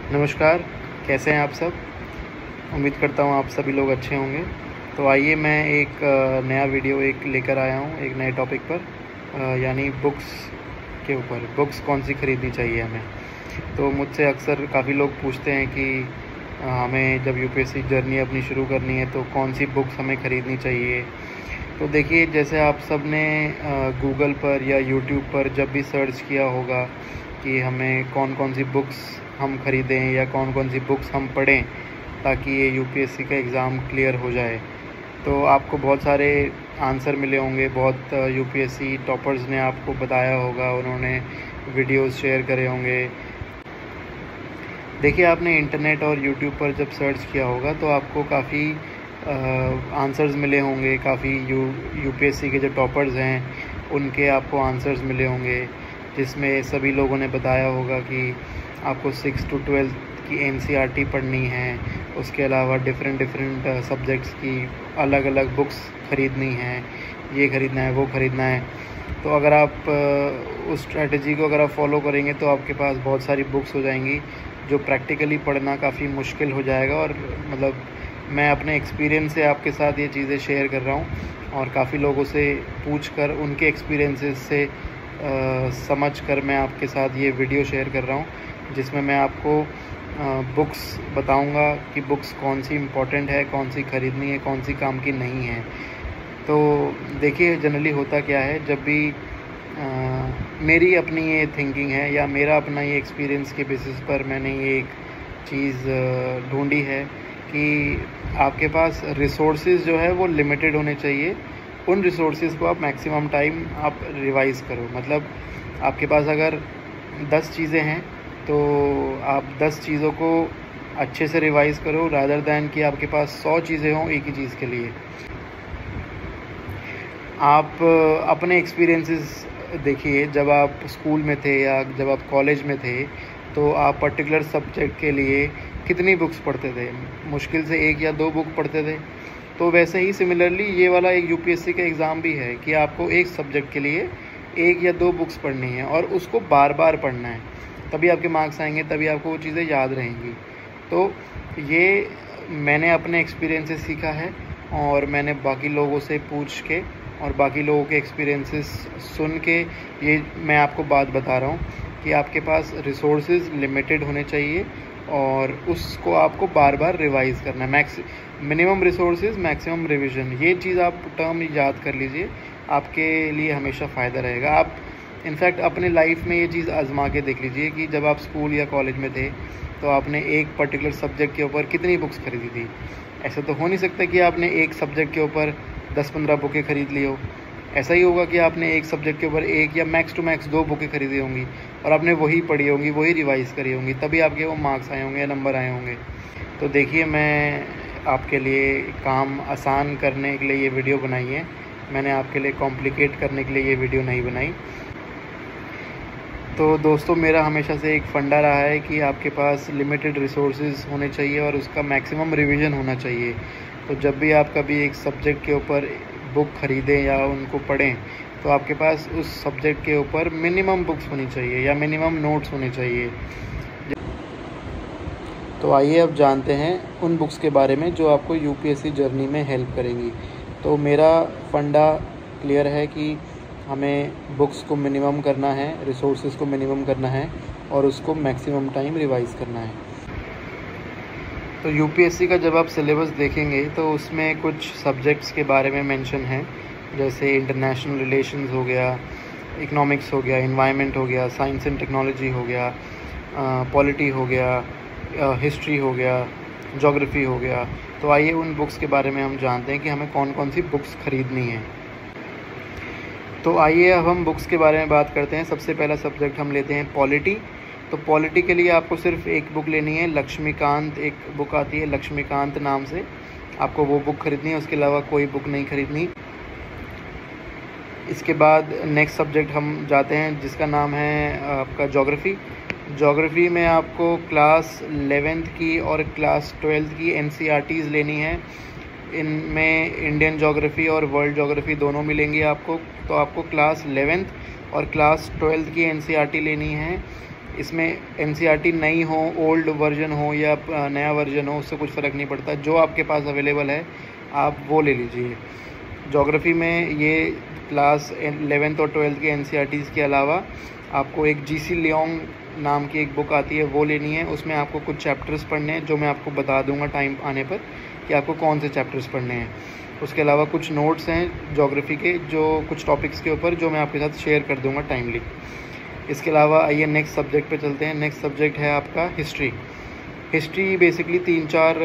नमस्कार, कैसे हैं आप सब। उम्मीद करता हूँ आप सभी लोग अच्छे होंगे। तो आइए मैं एक नया वीडियो लेकर आया हूँ एक नए टॉपिक पर, यानी बुक्स के ऊपर। बुक्स कौन सी ख़रीदनी चाहिए हमें। तो मुझसे अक्सर काफ़ी लोग पूछते हैं कि हमें जब यूपीएससी जर्नी अपनी शुरू करनी है तो कौन सी बुक्स हमें ख़रीदनी चाहिए। तो देखिए, जैसे आप सब ने गूगल पर या यूट्यूब पर जब भी सर्च किया होगा कि हमें कौन कौन सी बुक्स हम ख़रीदें या कौन कौन सी बुक्स हम पढ़ें ताकि ये यूपीएससी का एग्ज़ाम क्लियर हो जाए, तो आपको बहुत सारे आंसर मिले होंगे। बहुत यूपीएससी टॉपर्स ने आपको बताया होगा, उन्होंने वीडियोस शेयर करे होंगे। देखिए, आपने इंटरनेट और यूट्यूब पर जब सर्च किया होगा तो आपको काफ़ी आंसर्स मिले होंगे। काफ़ी यूपीएससी के जो टॉपर्स हैं उनके आपको आंसर्स मिले होंगे, जिसमें सभी लोगों ने बताया होगा कि आपको 6 to 12 की एनसीईआरटी पढ़नी है। उसके अलावा डिफरेंट सब्जेक्ट्स की अलग अलग बुक्स ख़रीदनी हैं, ये ख़रीदना है, वो ख़रीदना है। तो अगर आप उस स्ट्रैटेजी को अगर आप फॉलो करेंगे तो आपके पास बहुत सारी बुक्स हो जाएंगी, जो प्रैक्टिकली पढ़ना काफ़ी मुश्किल हो जाएगा। और मतलब मैं अपने एक्सपीरियंस से आपके साथ ये चीज़ें शेयर कर रहा हूँ, और काफ़ी लोगों से पूछकर उनके एक्सपीरियंसेस से समझ कर मैं आपके साथ ये वीडियो शेयर कर रहा हूँ, जिसमें मैं आपको बुक्स बताऊंगा कि बुक्स कौन सी इम्पोर्टेंट है, कौन सी ख़रीदनी है, कौन सी काम की नहीं है। तो देखिए, जनरली होता क्या है, जब भी मेरी अपनी ये थिंकिंग है या मेरा अपना ये एक्सपीरियंस के बेसिस पर मैंने ये एक चीज़ ढूंढी है कि आपके पास रिसोर्सेज जो है वो लिमिटेड होने चाहिए। उन रिसोर्सेज को आप मैक्सिमम टाइम आप रिवाइज़ करो। मतलब आपके पास अगर 10 चीज़ें हैं तो आप 10 चीज़ों को अच्छे से रिवाइज़ करो, रादर दैन कि आपके पास 100 चीज़ें हों एक ही चीज़ के लिए। आप अपने एक्सपीरियंसेस देखिए, जब आप स्कूल में थे या जब आप कॉलेज में थे तो आप पर्टिकुलर सब्जेक्ट के लिए कितनी बुक्स पढ़ते थे। मुश्किल से 1 या 2 बुक पढ़ते थे। तो वैसे ही सिमिलरली ये वाला एक यूपीएससी का एग्ज़ाम भी है कि आपको एक सब्जेक्ट के लिए 1 या 2 बुक्स पढ़नी है और उसको बार बार पढ़ना है, तभी आपके मार्क्स आएंगे, तभी आपको वो चीज़ें याद रहेंगी। तो ये मैंने अपने एक्सपीरियंस से सीखा है, और मैंने बाकी लोगों से पूछ के और बाकी लोगों के एक्सपीरियंसेस सुन के ये मैं आपको बात बता रहा हूँ कि आपके पास रिसोर्सेज लिमिटेड होने चाहिए और उसको आपको बार बार रिवाइज़ करना है। मिनिमम रिसोर्सेज मैक्सिमम रिवीजन, ये चीज़ आप टर्म याद कर लीजिए, आपके लिए हमेशा फ़ायदा रहेगा। आप इनफैक्ट अपने लाइफ में ये चीज़ आजमा के देख लीजिए कि जब आप स्कूल या कॉलेज में थे तो आपने एक पर्टिकुलर सब्जेक्ट के ऊपर कितनी बुक्स खरीदी थी। ऐसा तो हो नहीं सकता कि आपने एक सब्जेक्ट के ऊपर 10-15 बुकें ख़रीद ली हो। ऐसा ही होगा कि आपने एक सब्जेक्ट के ऊपर 1 या मैक्स टू मैक्स 2 बुकें खरीदी होंगी और आपने वही पढ़ी होंगी, वही रिवाइज़ करी होंगी, तभी आपके वो मार्क्स आए होंगे या नंबर आए होंगे। तो देखिए, मैं आपके लिए काम आसान करने के लिए ये वीडियो बनाई है, मैंने आपके लिए कॉम्प्लिकेट करने के लिए ये वीडियो नहीं बनाई। तो दोस्तों, मेरा हमेशा से एक फंडा रहा है कि आपके पास लिमिटेड रिसोर्सेज होने चाहिए और उसका मैक्सिमम रिवीजन होना चाहिए। तो जब भी आप कभी एक सब्जेक्ट के ऊपर बुक ख़रीदें या उनको पढ़ें तो आपके पास उस सब्जेक्ट के ऊपर मिनिमम बुक्स होनी चाहिए या मिनिमम नोट्स होने चाहिए। तो आइए अब जानते हैं उन बुक्स के बारे में जो आपको यूपीएससी जर्नी में हेल्प करेंगी। तो मेरा फंडा क्लियर है कि हमें बुक्स को मिनिमम करना है, रिसोर्सेज को मिनिमम करना है और उसको मैक्सिमम टाइम रिवाइज़ करना है। तो यूपीएससी का जब आप सिलेबस देखेंगे तो उसमें कुछ सब्जेक्ट्स के बारे में मेंशन है, जैसे इंटरनेशनल रिलेशंस हो गया, इकोनॉमिक्स हो गया, एनवायरनमेंट हो गया, साइंस एंड टेक्नोलॉजी हो गया, पॉलिटी हो गया, हिस्ट्री हो गया, ज्योग्राफी हो गया। तो आइए उन बुक्स के बारे में हम जानते हैं कि हमें कौन कौन सी बुक्स ख़रीदनी है। तो आइए अब हम बुक्स के बारे में बात करते हैं। सबसे पहला सब्जेक्ट हम लेते हैं पॉलिटी। तो पॉलिटी के लिए आपको सिर्फ एक बुक लेनी है, लक्ष्मीकांत, एक बुक आती है लक्ष्मीकांत नाम से, आपको वो बुक ख़रीदनी है, उसके अलावा कोई बुक नहीं ख़रीदनी। इसके बाद नेक्स्ट सब्जेक्ट हम जाते हैं जिसका नाम है आपका ज्योग्राफ़ी। ज्योग्राफ़ी में आपको क्लास 11th की और क्लास 12th की एनसीईआरटीज़ लेनी है। इनमें इंडियन ज्योग्राफ़ी और वर्ल्ड ज्योग्राफ़ी दोनों मिलेंगी आपको। तो आपको क्लास 11th और क्लास 12th की एनसीईआरटी लेनी है। इसमें एनसीईआरटी नई हो, ओल्ड वर्जन हो या नया वर्जन हो, उससे कुछ फ़र्क नहीं पड़ता। जो आपके पास अवेलेबल है आप वो ले लीजिए। ज्योग्राफी में ये क्लास 11th और 12th के एनसीईआरटीज़ के अलावा आपको एक जीसी लियोंग नाम की एक बुक आती है, वो लेनी है। उसमें आपको कुछ चैप्टर्स पढ़ने हैं, जो मैं आपको बता दूंगा टाइम आने पर कि आपको कौन से चैप्टर्स पढ़ने हैं। उसके अलावा कुछ नोट्स हैं ज्योग्राफी के, जो कुछ टॉपिक्स के ऊपर, जो मैं आपके साथ शेयर कर दूंगा टाइमली। इसके अलावा आइए नेक्स्ट सब्जेक्ट पे चलते हैं। नेक्स्ट सब्जेक्ट है आपका हिस्ट्री। हिस्ट्री बेसिकली 3-4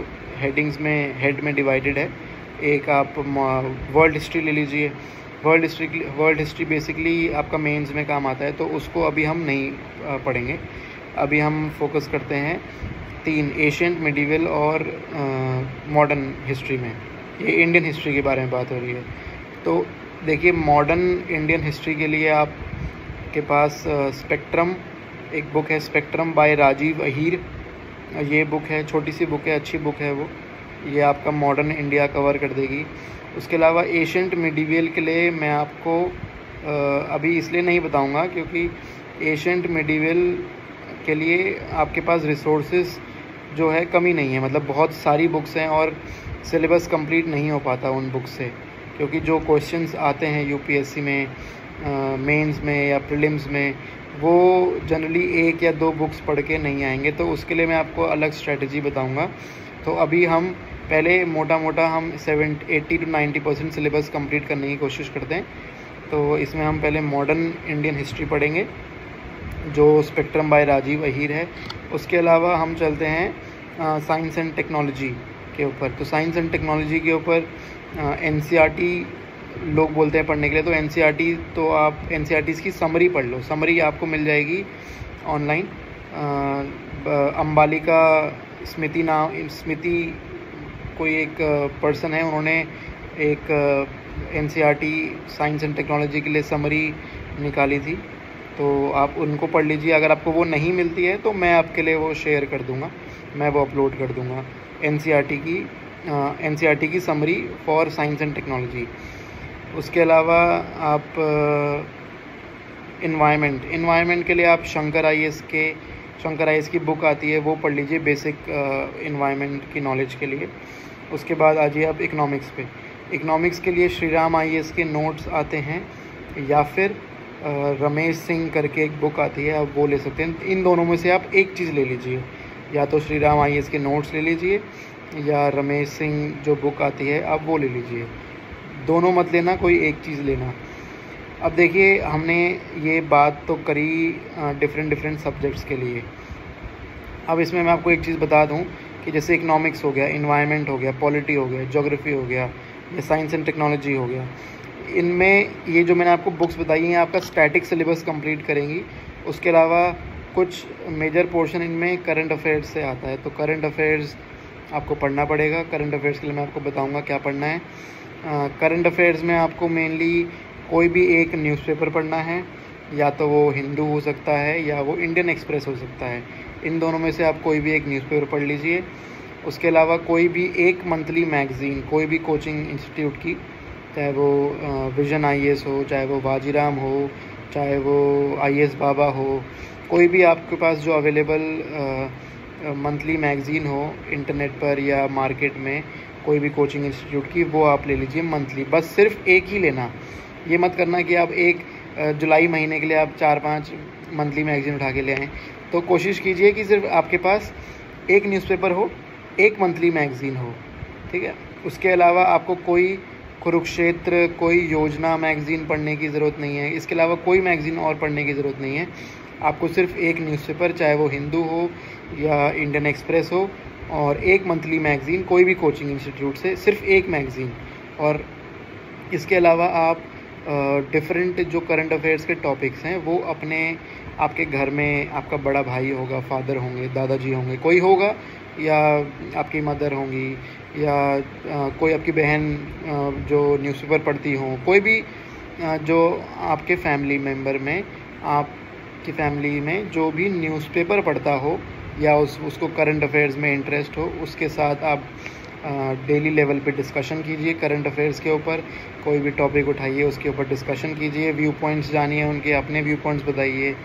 हेड में डिवाइडेड है। एक आप वर्ल्ड हिस्ट्री ले लीजिए। वर्ल्ड हिस्ट्री बेसिकली आपका मेंस में काम आता है, तो उसको अभी हम नहीं पढ़ेंगे। अभी हम फोकस करते हैं 3 एशियंट, मिडीवल और मॉडर्न हिस्ट्री में। ये इंडियन हिस्ट्री के बारे में बात हो रही है। तो देखिए, मॉडर्न इंडियन हिस्ट्री के लिए आपके पास स्पेक्ट्रम एक बुक है, स्पेक्ट्रम बाय राजीव अहीर। ये बुक है, छोटी सी बुक है, अच्छी बुक है वो। ये आपका मॉडर्न इंडिया कवर कर देगी। उसके अलावा एशियंट मिडीवल के लिए मैं आपको अभी इसलिए नहीं बताऊंगा क्योंकि एशियंट मिडीवल के लिए आपके पास रिसोर्सेज जो है कमी नहीं है। मतलब बहुत सारी बुक्स हैं और सिलेबस कंप्लीट नहीं हो पाता उन बुक्स से, क्योंकि जो क्वेश्चंस आते हैं यूपीएससी में, मेंस में या प्रीलिम्स में, वो जनरली 1 या 2 बुक्स पढ़ के नहीं आएंगे। तो उसके लिए मैं आपको अलग स्ट्रेटजी बताऊंगा। तो अभी हम पहले मोटा हम 80 to 90% सिलेबस कंप्लीट करने की कोशिश करते हैं। तो इसमें हम पहले मॉडर्न इंडियन हिस्ट्री पढ़ेंगे, जो स्पेक्ट्रम बाय राजीव अहीर है। उसके अलावा हम चलते हैं साइंस एंड टेक्नोलॉजी के ऊपर। तो साइंस एंड टेक्नोलॉजी के ऊपर एनसीईआरटी लोग बोलते हैं पढ़ने के लिए। तो एनसीईआरटी तो आप एनसीईआरटीज़ की समरी पढ़ लो। समरी आपको मिल जाएगी ऑनलाइन। अंबालिका स्मृति कोई एक पर्सन है, उन्होंने एक एनसीईआरटी साइंस एंड टेक्नोलॉजी के लिए समरी निकाली थी। तो आप उनको पढ़ लीजिए। अगर आपको वो नहीं मिलती है तो मैं आपके लिए वो शेयर कर दूंगा, मैं वो अपलोड कर दूंगा। एनसीईआरटी की summary for science and technology. उसके अलावा आप इन्वायरमेंट के लिए आप शंकर आईएएस की बुक आती है, वो पढ़ लीजिए, बेसिक इन्वायरमेंट की नॉलेज के लिए। उसके बाद आ जाइए आप इकोनॉमिक्स पे। इकोनॉमिक्स के लिए श्रीराम आईएएस के नोट्स आते हैं, या फिर रमेश सिंह करके एक बुक आती है, आप वो ले सकते हैं। इन दोनों में से आप एक चीज़ ले लीजिए, या तो श्रीराम आईएएस के नोट्स ले लीजिए या रमेश सिंह जो बुक आती है आप वो ले लीजिए। दोनों मत लेना, कोई एक चीज़ लेना। अब देखिए, हमने ये बात तो करी डिफरेंट सब्जेक्ट्स के लिए। अब इसमें मैं आपको एक चीज़ बता दूं कि जैसे इकोनॉमिक्स हो गया, इन्वायरमेंट हो गया, पॉलिटी हो गया, ज्योग्राफी हो गया, या साइंस एंड टेक्नोलॉजी हो गया, इनमें ये जो मैंने आपको बुक्स बताई हैं आपका स्टैटिक सिलेबस कंप्लीट करेंगी। उसके अलावा कुछ मेजर पोर्शन इनमें करंट अफेयर्स से आता है, तो करंट अफेयर्स आपको पढ़ना पड़ेगा। करंट अफेयर्स के लिए मैं आपको बताऊँगा क्या पढ़ना है। करंट अफेयर्स में आपको मेनली कोई भी एक न्यूज़पेपर पढ़ना है, या तो वो हिंदू हो सकता है या वो इंडियन एक्सप्रेस हो सकता है। इन दोनों में से आप कोई भी एक न्यूज़पेपर पढ़ लीजिए। उसके अलावा कोई भी एक मंथली मैगज़ीन, कोई भी कोचिंग इंस्टीट्यूट की, चाहे वो विजन आईएएस हो, चाहे वो बाजीराम हो, चाहे वो आईएएस बाबा हो, कोई भी आपके पास जो अवेलेबल मंथली मैगज़ीन हो इंटरनेट पर या मार्केट में, कोई भी कोचिंग इंस्टीट्यूट की, वो आप ले लीजिए मंथली। बस सिर्फ एक ही लेना, ये मत करना कि आप एक जुलाई महीने के लिए आप 4-5 मंथली मैगज़ीन उठा के ले आएँ। तो कोशिश कीजिए कि सिर्फ आपके पास एक न्यूज़पेपर हो, एक मंथली मैगज़ीन हो, ठीक है। उसके अलावा आपको कोई कुरुक्षेत्र, कोई योजना मैगज़ीन पढ़ने की ज़रूरत नहीं है। इसके अलावा कोई मैगज़ीन और पढ़ने की ज़रूरत नहीं है। आपको सिर्फ एक न्यूज़पेपर, चाहे वो हिंदू हो या इंडियन एक्सप्रेस हो, और एक मंथली मैगज़ीन कोई भी कोचिंग इंस्टीट्यूट से, सिर्फ एक मैगज़ीन। और इसके अलावा आप डिफरेंट जो करंट अफेयर्स के टॉपिक्स हैं वो अपने आपके घर में, आपका बड़ा भाई होगा, फादर होंगे, दादाजी होंगे, कोई होगा, या आपकी मदर होंगी, या कोई आपकी बहन जो न्यूज़पेपर पढ़ती हो, कोई भी जो आपके फैमिली मेम्बर में, आपकी फैमिली में जो भी न्यूज़पेपर पढ़ता हो या उसको करंट अफेयर्स में इंटरेस्ट हो, उसके साथ आप डेली लेवल पे डिस्कशन कीजिए करंट अफेयर्स के ऊपर। कोई भी टॉपिक उठाइए, उसके ऊपर डिस्कशन कीजिए, व्यू पॉइंट्स जानिए, उनके अपने व्यू पॉइंट्स बताइए।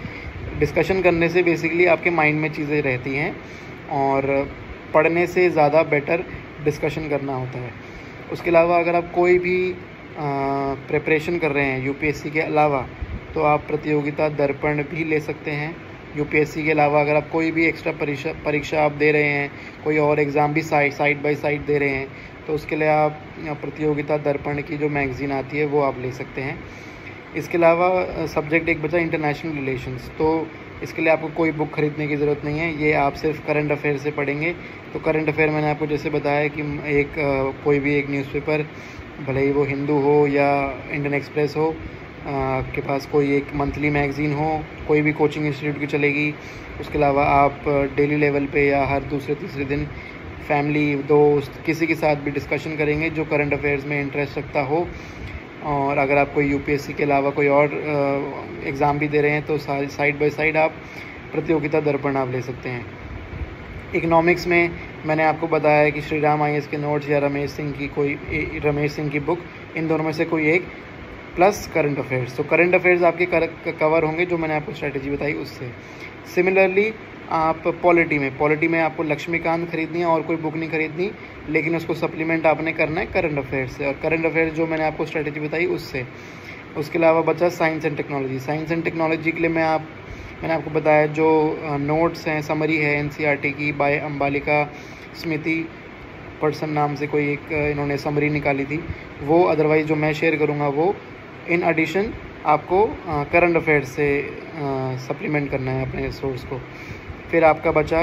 डिस्कशन करने से बेसिकली आपके माइंड में चीज़ें रहती हैं और पढ़ने से ज़्यादा बेटर डिस्कशन करना होता है। उसके अलावा अगर आप कोई भी प्रिपरेशन कर रहे हैं यूपीएससी के अलावा, तो आप प्रतियोगिता दर्पण भी ले सकते हैं। यूपीएससी के अलावा अगर आप कोई भी एक्स्ट्रा परीक्षा आप दे रहे हैं, कोई और एग्ज़ाम भी साइड बाय साइड दे रहे हैं, तो उसके लिए आप प्रतियोगिता दर्पण की जो मैगज़ीन आती है वो आप ले सकते हैं। इसके अलावा सब्जेक्ट एक बचा इंटरनेशनल रिलेशंस, तो इसके लिए आपको कोई बुक ख़रीदने की ज़रूरत नहीं है, ये आप सिर्फ करंट अफेयर से पढ़ेंगे। तो करंट अफेयर मैंने आपको जैसे बताया कि कोई भी एक न्यूज़पेपर, भले ही वो हिंदू हो या इंडियन एक्सप्रेस हो, आपके पास कोई एक मंथली मैगज़ीन हो, कोई भी कोचिंग इंस्टीट्यूट की चलेगी। उसके अलावा आप डेली लेवल पे या हर दूसरे तीसरे दिन फैमिली, दोस्त, किसी के साथ भी डिस्कशन करेंगे जो करंट अफेयर्स में इंटरेस्ट रखता हो। और अगर आप कोई यूपीएससी के अलावा कोई और एग्ज़ाम भी दे रहे हैं, तो साइड बाय साइड आप प्रतियोगिता दर्पण आप ले सकते हैं। इकोनॉमिक्स में मैंने आपको बताया कि श्री राम IAS के नोट्स या रमेश सिंह की बुक, इन दोनों में से कोई एक, प्लस करंट अफेयर्स। तो करंट अफेयर्स आपके कवर होंगे जो मैंने आपको स्ट्रैटेजी बताई उससे। सिमिलरली आप पॉलिटी में आपको लक्ष्मीकांत खरीदनी है और कोई बुक नहीं खरीदनी, लेकिन उसको सप्लीमेंट आपने करना है करंट अफेयर्स से, और करंट अफेयर्स जो मैंने आपको स्ट्रैटेजी बताई उससे। उसके अलावा बचा साइंस एंड टेक्नोलॉजी के लिए मैंने आपको बताया जो नोट्स हैं, समरी है NCERT की बाय अंबालिका स्मृति पर्सन नाम से कोई एक इन्होंने समरी निकाली थी वो। अदरवाइज़ जो मैं शेयर करूँगा वो इन एडिशन आपको करंट अफेयर्स से सप्लीमेंट करना है अपने सोर्स को। फिर आपका बचा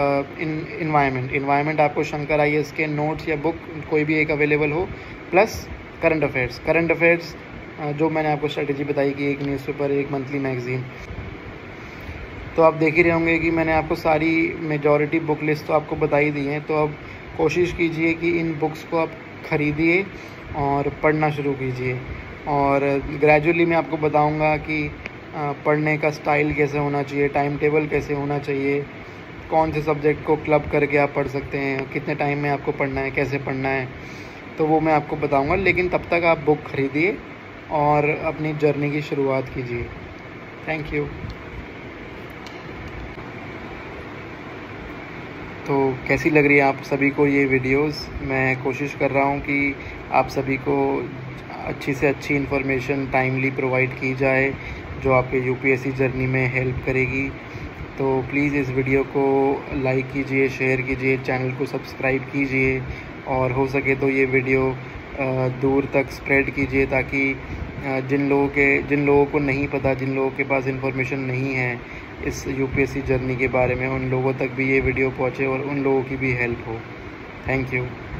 इन्वायरमेंट आपको शंकर IAS के नोट्स या बुक कोई भी एक अवेलेबल हो, प्लस करंट अफेयर्स जो मैंने आपको स्ट्रैटेजी बताई कि एक न्यूज़पेपर, एक मंथली मैगज़ीन। तो आप देख ही रहे होंगे कि मैंने आपको सारी मेजॉरिटी बुक लिस्ट तो आपको बताई दी है। तो अब कोशिश कीजिए कि इन बुक्स को आप ख़रीदिए और पढ़ना शुरू कीजिए। और ग्रेजुअली मैं आपको बताऊंगा कि पढ़ने का स्टाइल कैसे होना चाहिए, टाइम टेबल कैसे होना चाहिए, कौन से सब्जेक्ट को क्लब करके आप पढ़ सकते हैं, कितने टाइम में आपको पढ़ना है, कैसे पढ़ना है, तो वो मैं आपको बताऊंगा। लेकिन तब तक आप बुक ख़रीदिए और अपनी जर्नी की शुरुआत कीजिए। Thank you. तो कैसी लग रही है आप सभी को ये वीडियोस? मैं कोशिश कर रहा हूँ कि आप सभी को अच्छी से अच्छी इन्फॉर्मेशन टाइमली प्रोवाइड की जाए जो आपके यूपीएससी जर्नी में हेल्प करेगी। तो प्लीज़ इस वीडियो को लाइक कीजिए, शेयर कीजिए, चैनल को सब्सक्राइब कीजिए और हो सके तो ये वीडियो दूर तक स्प्रेड कीजिए ताकि जिन लोगों को नहीं पता, जिन लोगों के पास इन्फॉर्मेशन नहीं है इस यूपीएससी जर्नी के बारे में, उन लोगों तक भी ये वीडियो पहुँचे और उन लोगों की भी हेल्प हो। Thank you.